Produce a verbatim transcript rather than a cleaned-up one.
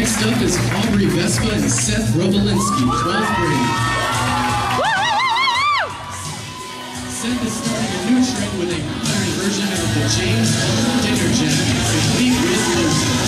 Next up is Aubrey Vespa and Seth Robolinski, twelfth grade. Seth is starting a new trend with a modern version of the James Bond dinner jacket, complete with posters.